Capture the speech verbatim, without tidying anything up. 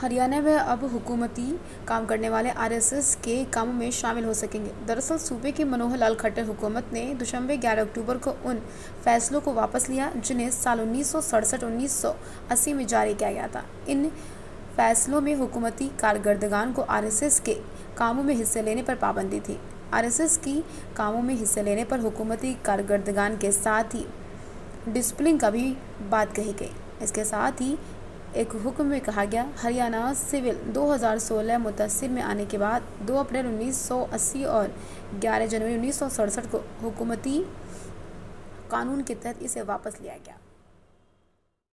हरियाणा में अब हुकूमती काम करने वाले आरएसएस के कामों में शामिल हो सकेंगे। दरअसल सूबे की मनोहर लाल खट्टर हुकूमत ने दुशंबे ग्यारह अक्टूबर को उन फैसलों को वापस लिया जिन्हें साल उन्नीस सौ सड़सठ उन्नीस सौ अस्सी में जारी किया गया था। इन फैसलों में हुकूमती कारकर्दगान को आरएसएस के कामों में हिस्से लेने पर पाबंदी थी। आरएसएस की कामों में हिस्से लेने पर हुकूमती कारकर्दगान के साथ ही डिसिप्लिन का भी बात कही गई। इसके साथ ही एक हुक्म में कहा गया, हरियाणा सिविल दो हज़ार सोलह मुतासिर में आने के बाद दो अप्रैल उन्नीस सौ अस्सी और ग्यारह जनवरी उन्नीस सौ सड़सठ को हुकूमती कानून के तहत इसे वापस लिया गया।